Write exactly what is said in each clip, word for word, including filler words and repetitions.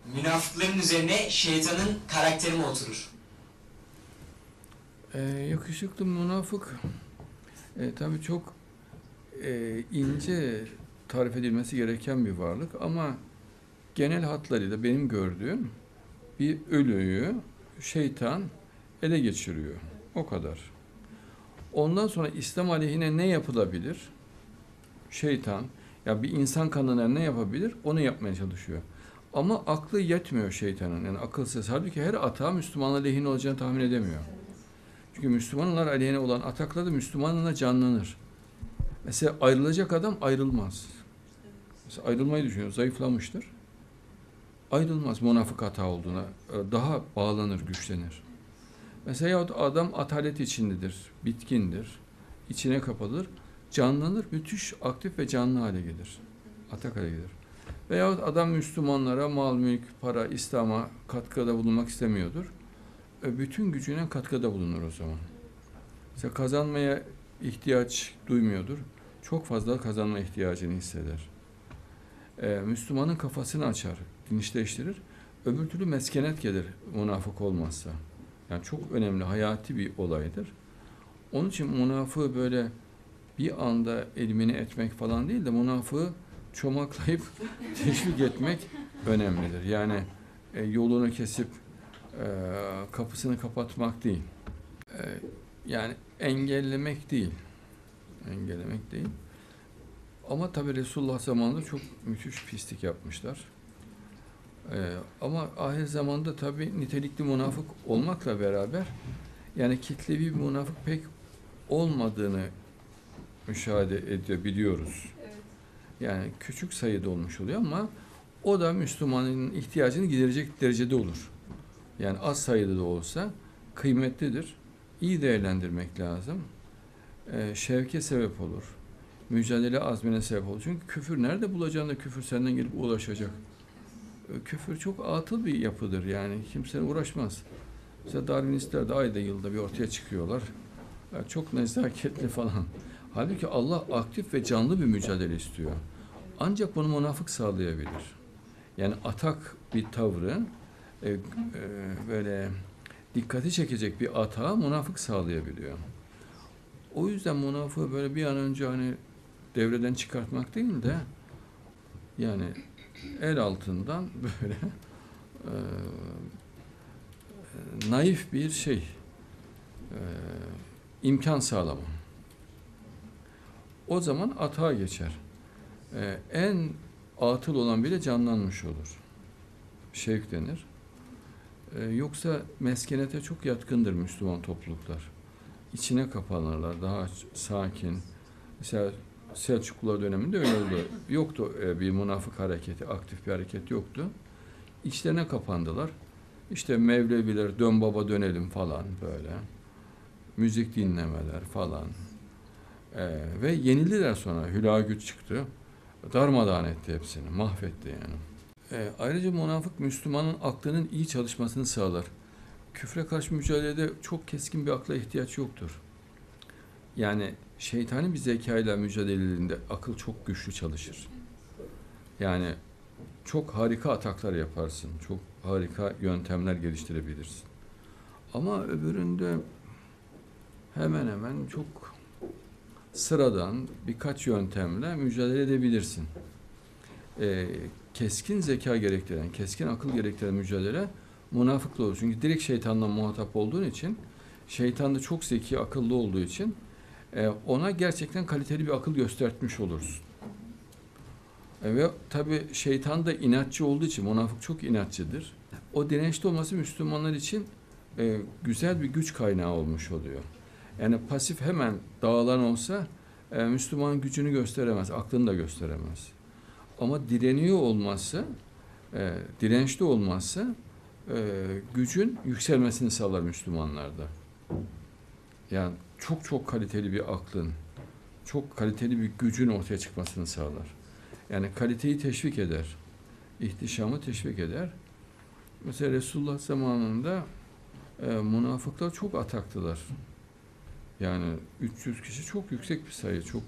Münafıkların üzerine şeytanın karakteri mi oturur? Ee, yakışıklı münafık e, tabii çok e, ince tarif edilmesi gereken bir varlık ama genel hatlarıyla benim gördüğüm bir ölüyü şeytan ele geçiriyor. O kadar. Ondan sonra İslam aleyhine ne yapılabilir? Şeytan, ya bir insan kanına ne yapabilir? Onu yapmaya çalışıyor. Ama aklı yetmiyor şeytanın. Yani akılsız. Halbuki her atağı Müslümanlar lehine olacağını tahmin edemiyor. Çünkü Müslümanlar aleyhine olan ataklarda Müslümanla canlanır. Mesela ayrılacak adam ayrılmaz. Mesela ayrılmayı düşünüyor, zayıflamıştır. Ayrılmaz münafık hata olduğuna. Daha bağlanır, güçlenir. Mesela yahut adam atalet içindedir, bitkindir, içine kapalır, canlanır, müthiş aktif ve canlı hale gelir. Atak hale gelir. Veyahut adam Müslümanlara mal, mülk, para, İslam'a katkıda bulunmak istemiyordur. Bütün gücüne katkıda bulunur o zaman. Mesela kazanmaya ihtiyaç duymuyordur. Çok fazla kazanma ihtiyacını hisseder. Ee, Müslümanın kafasını açar, genişleştirir. Öbür türlü meskenet gelir münafık olmazsa. Yani çok önemli, hayati bir olaydır. Onun için münafığı böyle bir anda elimine etmek falan değil de münafığı çomaklayıp teşvik etmek önemlidir. Yani e, yolunu kesip e, kapısını kapatmak değil. E, yani engellemek değil. Engellemek değil. Ama tabi Resulullah zamanında çok müthiş pislik yapmışlar. Ee, ama ahir zamanda tabi nitelikli münafık olmakla beraber yani kitlevi bir münafık pek olmadığını müşahede ediyor, biliyoruz. Evet. Yani küçük sayıda olmuş oluyor ama o da Müslümanın ihtiyacını giderecek derecede olur. Yani az sayıda da olsa kıymetlidir. İyi değerlendirmek lazım. Ee, şevke sebep olur. Mücadele azmine sebep olur. Çünkü küfür nerede bulacağında küfür senden gelip ulaşacak. Küfür çok atıl bir yapıdır yani kimsenin uğraşmaz. Mesela Darwinistler de ayda yılda bir ortaya çıkıyorlar. Yani çok nezaketli falan. Halbuki Allah aktif ve canlı bir mücadele istiyor. Ancak bunu münafık sağlayabilir. Yani atak bir tavrı e, e, böyle dikkati çekecek bir atağı münafık sağlayabiliyor. O yüzden münafığı böyle bir an önce hani devreden çıkartmak değil de yani el altından böyle e, naif bir şey e, imkan sağlama. O zaman atağa geçer. E, en atıl olan bile canlanmış olur. Şevk denir. E, yoksa meskenete çok yatkındır Müslüman topluluklar. İçine kapanırlar, daha sakin. Mesela Selçuklular döneminde öyle oldu. Yoktu e, bir münafık hareketi, aktif bir hareket yoktu. İçlerine kapandılar. İşte Mevleviler, dön baba dönelim falan böyle. Müzik dinlemeler falan. Ee, ve yenildiler sonra. Hülagüt çıktı. Darmadağın etti hepsini. Mahvetti yani. Ee, ayrıca münafık Müslümanın aklının iyi çalışmasını sağlar. Küfre karşı mücadelede çok keskin bir akla ihtiyaç yoktur. Yani şeytani bir zekayla mücadelelerinde akıl çok güçlü çalışır. Yani çok harika ataklar yaparsın. Çok harika yöntemler geliştirebilirsin. Ama öbüründe hemen hemen çok sıradan birkaç yöntemle mücadele edebilirsin. Ee, keskin zeka gerektiren, keskin akıl gerektiren mücadele münafıkla olur. Çünkü direkt şeytanla muhatap olduğun için, şeytan da çok zeki, akıllı olduğu için e, ona gerçekten kaliteli bir akıl göstermiş olursun. E, ve tabii şeytan da inatçı olduğu için, münafık çok inatçıdır. O dirençli olması Müslümanlar için e, güzel bir güç kaynağı olmuş oluyor. Yani pasif hemen dağılan olsa e, Müslüman gücünü gösteremez, aklını da gösteremez. Ama direniyor olmazsa, e, dirençli olmazsa e, gücün yükselmesini sağlar Müslümanlarda. Yani çok çok kaliteli bir aklın, çok kaliteli bir gücün ortaya çıkmasını sağlar. Yani kaliteyi teşvik eder, ihtişamı teşvik eder. Mesela Resulullah zamanında e, münafıklar çok ataktılar. Yani üç yüz kişi çok yüksek bir sayı, çok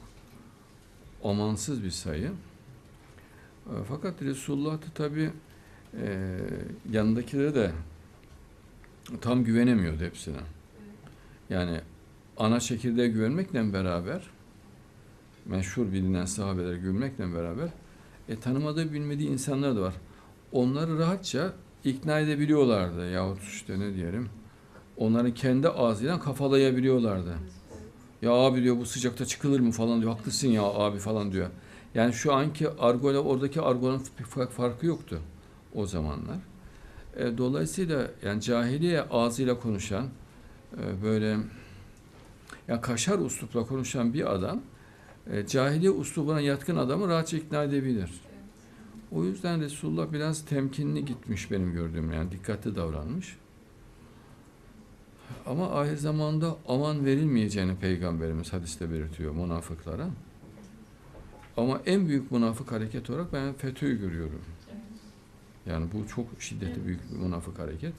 amansız bir sayı. E, fakat Resulullah da tabii e, yanındakilere de tam güvenemiyordu hepsine. Yani ana çekirdeğe güvenmekle beraber, meşhur bilinen sahabelere güvenmekle beraber, e, tanımadığı, bilmediği insanlar da var. Onları rahatça ikna edebiliyorlardı. Yahut işte ne diyelim, onların kendi ağzıyla kafalayabiliyorlardı. Ya abi diyor, bu sıcakta çıkılır mı falan diyor. Haklısın ya abi falan diyor. Yani şu anki argoyla oradaki argonun farkı yoktu o zamanlar. E, dolayısıyla yani cahiliye ağzıyla konuşan, e, böyle ya kaşar uslupla konuşan bir adam, e, cahiliye uslubuna yatkın adamı rahatça ikna edebilir. O yüzden Resulullah biraz temkinli gitmiş benim gördüğüm, yani dikkatli davranmış. Ama ahir zamanda aman verilmeyeceğini Peygamberimiz hadiste belirtiyor münafıklara. Ama en büyük münafık hareket olarak ben FETÖ'yü görüyorum. Yani bu çok şiddetli, büyük bir münafık hareket.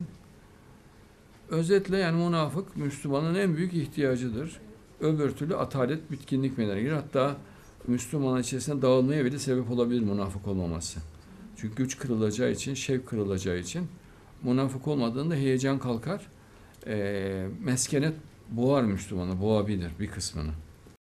Özetle yani münafık Müslümanın en büyük ihtiyacıdır. Öbür türlü atalet, bitkinlik meydana gelir. Hatta Müslümanın içerisinde dağılmaya bile sebep olabilir münafık olmaması. Çünkü güç kırılacağı için, şevk kırılacağı için münafık olmadığında heyecan kalkar. E, meskenet boğar Müslümanı, boğabilir bir kısmını.